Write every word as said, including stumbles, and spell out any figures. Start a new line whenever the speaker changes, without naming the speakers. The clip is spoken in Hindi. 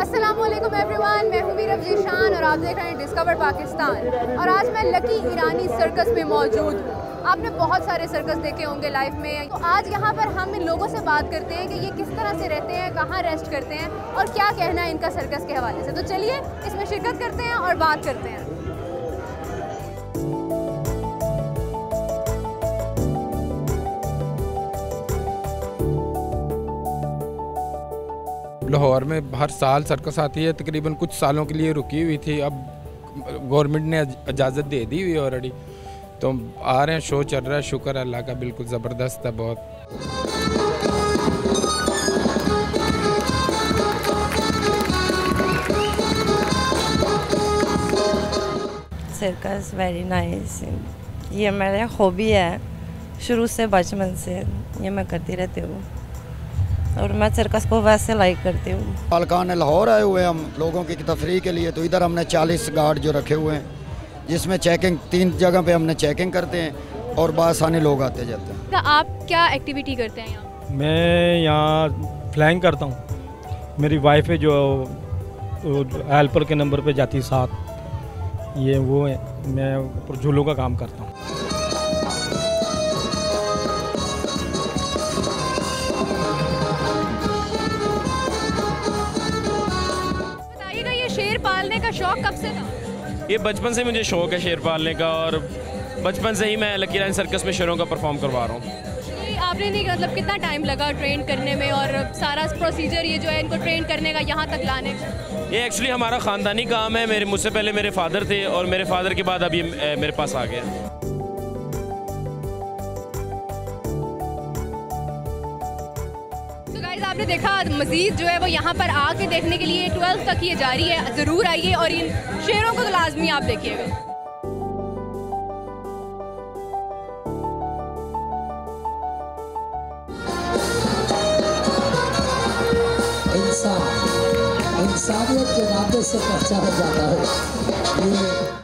अस्सलामुअलैकुम एवरीवन, मैं हूँ मीरब जीशान और आप देख रहे हैं डिस्कवर पाकिस्तान। और आज मैं लकी ईरानी सर्कस में मौजूद हूँ। आपने बहुत सारे सर्कस देखे होंगे लाइफ में, तो आज यहाँ पर हम इन लोगों से बात करते हैं कि ये किस तरह से रहते हैं, कहाँ रेस्ट करते हैं और क्या कहना है इनका सर्कस के हवाले से। तो चलिए इसमें शिरकत करते हैं और बात करते हैं।
लाहौर में हर साल सर्कस आती है, तकरीबन कुछ सालों के लिए रुकी हुई थी, अब गवर्नमेंट ने इजाज़त दे दी हुई ऑलरेडी, तो आ रहे हैं, शो चल रहा है। शुक्र है अल्लाह का, बिल्कुल ज़बरदस्त है बहुत।
सर्कस वेरी नाइस, ये मेरा हॉबी है, शुरू से बचपन से ये मैं करती रहती हूँ और मैं सर्कस को वैसे लाइक करती हूँ।
पालकान लाहौर आए हुए हम लोगों की तफरीह के लिए, तो इधर हमने चालीस गार्ड जो रखे हुए हैं, जिसमें चेकिंग तीन जगह पे हमने चेकिंग करते हैं और बासानी लोग आते जाते हैं।
तो आप क्या एक्टिविटी करते हैं यहाँ?
मैं यहाँ फ्लाइंग करता हूँ। मेरी वाइफ है जो हेल्पर के नंबर पे जाती है साथ, ये वो है, मैं ऊपर झूलों का काम करता हूँ।
बताइएगा, ये शेर पालने का शौक कब से था?
ये बचपन से मुझे शौक है शेर पालने का, और बचपन से ही मैं लकी ईरानी सर्कस में शेरों का परफॉर्म करवा रहा हूँ।
आपने नहीं मतलब कितना टाइम लगा ट्रेन करने में और सारा प्रोसीजर ये जो है इनको ट्रेन करने का, यहाँ तक लाने का?
ये एक्चुअली हमारा ख़ानदानी काम है। मेरे मुझसे पहले मेरे फादर थे और मेरे फादर के बाद अब ये मेरे पास आ गया।
तो गाइस, आपने देखा मज़ीद जो है वो यहाँ पर आके देखने के लिए ट्वेल्थ तक ये जारी है। ज़रूर आइए और इन शेरों को तो लाजमी आप देखिएगा।
इंसान इंसानियत के नाते से पहचाना जाता है। ये